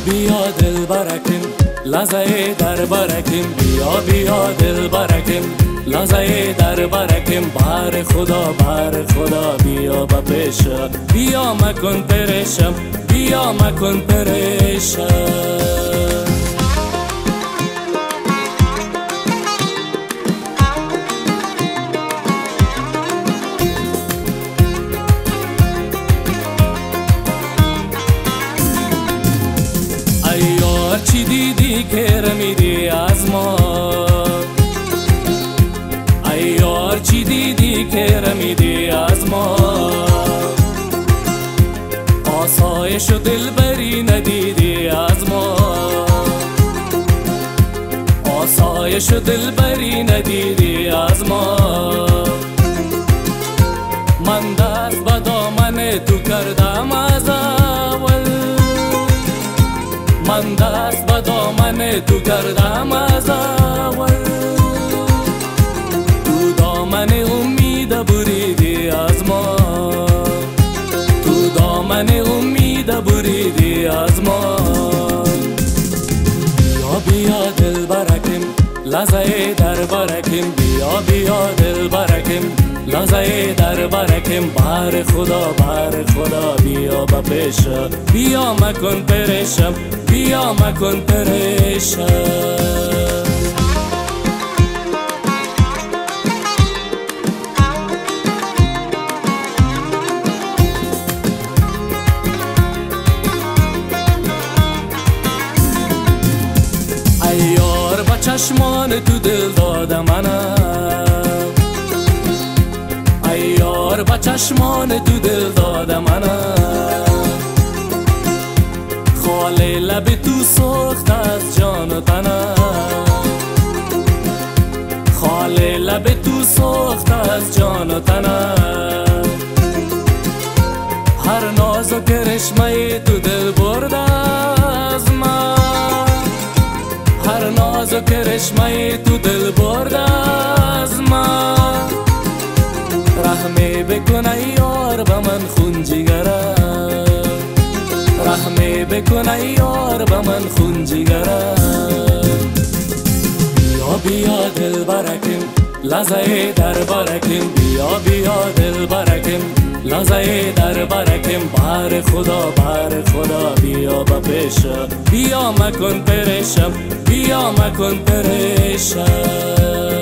بیا دل برکم لحظه در برکم، بیا بیا دل برکم لحظه در برکم. بار خدا بیا با پیش، بیا مکن پریشم، بیا مکن پریشم. چی دیدی که رمیدی از ما، ای یار چی دیدی که رمیدی از ما. آسایش و دلبری ندیدی از ما، آسایش و دلبری ندیدی از ما. من دست به دامن تو کردم از اول، من دست به دامن تو کردم از اول. تو دامن امید بریدی از ما، تو دامن امید بریدی از ما. بیا بیا دل برکم لحظه در برکم، بیا بیا دل برکم لحظه در برکم. بار خدا بیا با پیش، بیا مکن پریشم، بیا مکن پریشم. ای یار با چشمان تو دل داده منم، ای یار با چشمان تو دل داده منم. خال لب تو سرخت از جان و تنم، خال لب تو سرخت از جان و تنم. هر ناز و کرشمه تو دل برده از من، هر ناز و کرشمه تو دل برده از من. رحمی بکن ای یار به من خون جگرم، رحمی بکن ای یار به من خون جگرم. بیا بیا دل برکم لحظه در برکم، بیا بیا دل برکم لحظه در برکم. بار خدا بیا با پیش، بیا مکن پریشم، بیا مکن پریشم.